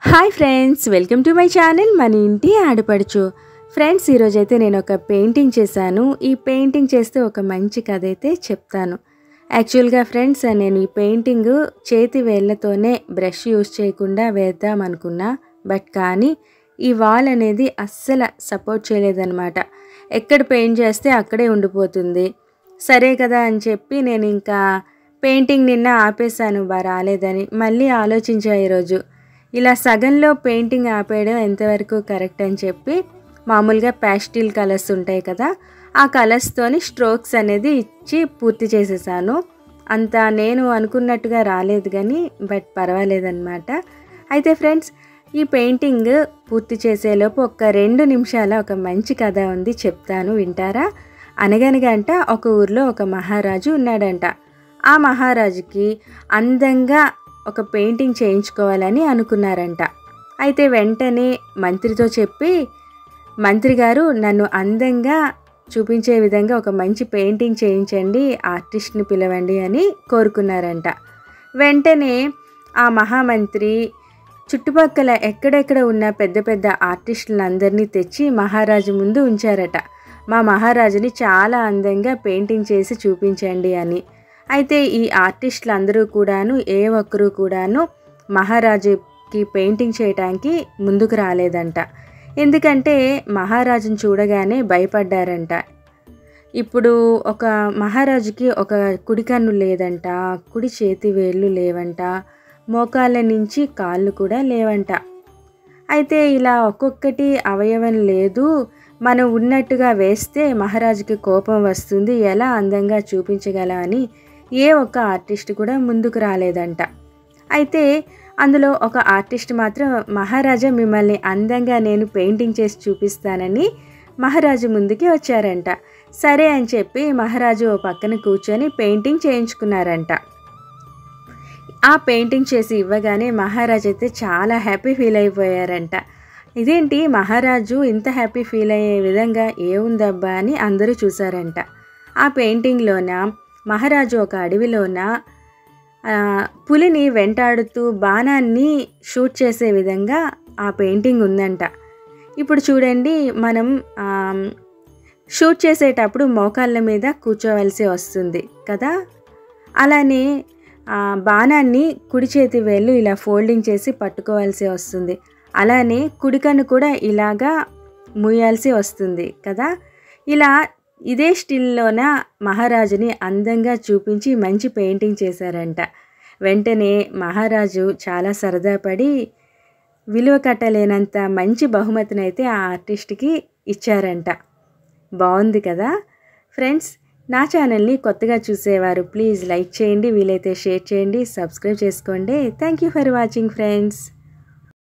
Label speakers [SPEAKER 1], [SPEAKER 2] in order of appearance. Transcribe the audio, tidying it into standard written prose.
[SPEAKER 1] Hi friends, welcome to my channel మన ఇంటి ఆడపడుచు. ఫ్రెండ్స్, ఈరోజైతే నేను ఒక పెయింటింగ్ చేశాను. ఈ పెయింటింగ్ చేస్తే ఒక మంచి కథ అయితే చెప్తాను. యాక్చువల్గా ఫ్రెండ్స్, నేను ఈ పెయింటింగ్ చేతి వేళ్ళతోనే బ్రష్ యూజ్ చేయకుండా వేద్దాం అనుకున్నా. బట్ కానీ ఈ వాల్ అనేది అస్సలు సపోర్ట్ చేయలేదన్నమాట. ఎక్కడ పెయింట్ చేస్తే అక్కడే ఉండిపోతుంది. సరే కదా అని చెప్పి నేను ఇంకా పెయింటింగ్ నిన్న ఆపేశాను, రాలేదని. మళ్ళీ ఆలోచించా ఈరోజు, ఇలా సగంలో పెయింటింగ్ ఆపేయడం ఎంతవరకు కరెక్ట్ అని చెప్పి మామూలుగా ప్యాస్టిల్ కలర్స్ ఉంటాయి కదా, ఆ కలర్స్తోని స్ట్రోక్స్ అనేది ఇచ్చి పూర్తి చేసేసాను. అంత నేను అనుకున్నట్టుగా రాలేదు కానీ బట్ పర్వాలేదన్నమాట. అయితే ఫ్రెండ్స్, ఈ పెయింటింగ్ పూర్తి చేసేలోపు ఒక 2 నిమిషాల ఒక మంచి కథ ఉంది, చెప్తాను, వింటారా? అనగనగంట ఒక ఊర్లో ఒక మహారాజు ఉన్నాడంట. ఆ మహారాజుకి అందంగా ఒక పెయింటింగ్ చేయించుకోవాలని అనుకున్నారంట. అయితే వెంటనే మంత్రితో చెప్పి, మంత్రి గారు నన్ను అందంగా చూపించే విధంగా ఒక మంచి పెయింటింగ్ చేయించండి, ఆర్టిస్ట్ని పిలవండి అని కోరుకున్నారంట. వెంటనే ఆ మహామంత్రి చుట్టుపక్కల ఎక్కడెక్కడ ఉన్న పెద్ద పెద్ద ఆర్టిస్టులందరినీ తెచ్చి మహారాజు ముందు ఉంచారట. మా మహారాజుని చాలా అందంగా పెయింటింగ్ చేసి చూపించండి అని. అయితే ఈ ఆర్టిస్టులు అందరూ కూడాను ఏ ఒక్కరు కూడాను మహారాజుకి పెయింటింగ్ చేయడానికి ముందుకు రాలేదంట. ఎందుకంటే మహారాజుని చూడగానే భయపడ్డారంట. ఇప్పుడు ఒక మహారాజుకి ఒక కుడి కన్ను లేదంట, కుడి చేతి వేళ్ళు లేవంట, మోకాళ్ళ నుంచి కాళ్ళు కూడా లేవంట. అయితే ఇలా ఒక్కొక్కటి అవయవం లేదు, మనం ఉన్నట్టుగా వేస్తే మహారాజుకి కోపం వస్తుంది, ఎలా అందంగా చూపించగల అని ఏ ఒక్క ఆర్టిస్ట్ కూడా ముందుకు రాలేదంట. అయితే అందులో ఒక ఆర్టిస్ట్ మాత్రం, మహారాజా మిమ్మల్ని అందంగా నేను పెయింటింగ్ చేసి చూపిస్తానని మహారాజు ముందుకి వచ్చారంట. సరే అని చెప్పి మహారాజు ఓ పక్కన కూర్చొని పెయింటింగ్ చేయించుకున్నారంట. ఆ పెయింటింగ్ చేసి ఇవ్వగానే మహారాజు అయితే చాలా హ్యాపీ ఫీల్ అయిపోయారంట. ఇదేంటి మహారాజు ఇంత హ్యాపీ ఫీల్ అయ్యే విధంగా ఏముందబ్బా అని అందరూ చూసారంట. ఆ పెయింటింగ్లోన మహారాజు ఒక అడవిలోన పులిని వెంటాడుతూ బాణాన్ని షూట్ చేసే విధంగా ఆ పెయింటింగ్ ఉందంట. ఇప్పుడు చూడండి, మనం షూట్ చేసేటప్పుడు మోకాళ్ళ మీద కూర్చోవలసి వస్తుంది కదా, అలానే బాణాన్ని కుడి చేతి వేళ్ళు ఇలా ఫోల్డింగ్ చేసి పట్టుకోవాల్సి వస్తుంది. అలానే కుడికన్ను కూడా ఇలాగా మూయాల్సి వస్తుంది కదా. ఇలా ఇదే స్టిల్లోన మహారాజుని అందంగా చూపించి మంచి పెయింటింగ్ చేశారంట. వెంటనే మహారాజు చాలా సరదా పడి విలువ కట్టలేనంత మంచి బహుమతినైతే ఆ ఆర్టిస్ట్కి ఇచ్చారంట. బాగుంది కదా ఫ్రెండ్స్. నా ఛానల్ని కొత్తగా చూసేవారు ప్లీజ్ లైక్ చేయండి, వీలైతే షేర్ చేయండి, సబ్స్క్రైబ్ చేసుకోండి. Thank you for watching friends.